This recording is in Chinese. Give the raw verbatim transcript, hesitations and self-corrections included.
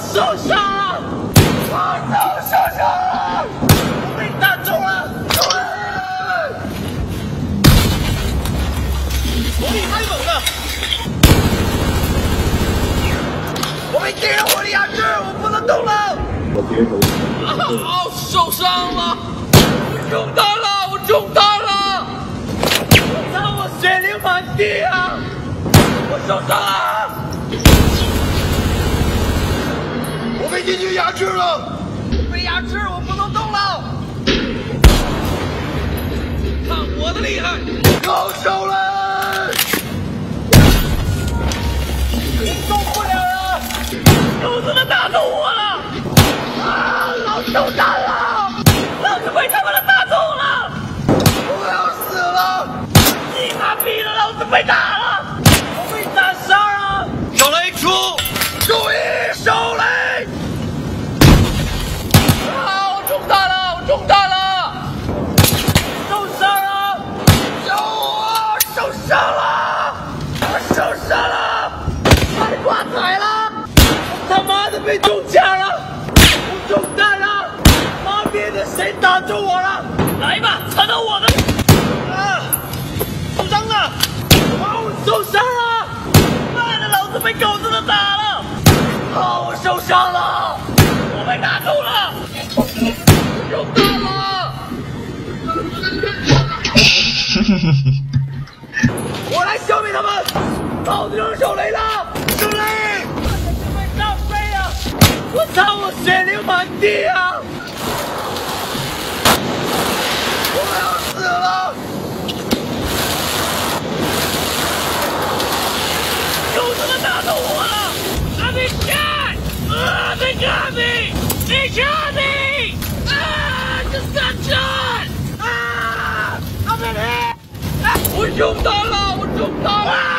受伤了，我都受伤了，我被打中了，救人！火力太猛了，我被敌人火力压制，我不能动了。啊，受伤了，我中弹了，我中弹了，我操，我血流满地啊，我受伤了。 我被敌军压制了，被压制，我不能动了。看我的厉害，高手了！受不了了，狗子们打中我了！啊，老子中弹了，老子被他们打中了！我要死了！你妈逼的，老子被打了！我被打伤了！手雷出，注意手雷！ 中弹了！我中弹了！受伤了！救我！受伤了！我受伤了！快挂彩了！我他妈的被中枪了！我中弹了！妈逼的，谁打中我了？来吧，踩到我的！啊！受伤了！啊！我受伤了！妈的，老子被狗子们打了！啊！我受伤了！我被打中了！ 中弹了！我来消灭他们！老子扔手雷了！手雷！被炸飞啊！我操！我血流满地啊！我要死了！狗子们打中我了 ！I'm in shot! I'm in coming! In coming! Destruction! 啊！他们来！我中弹了！我中弹了！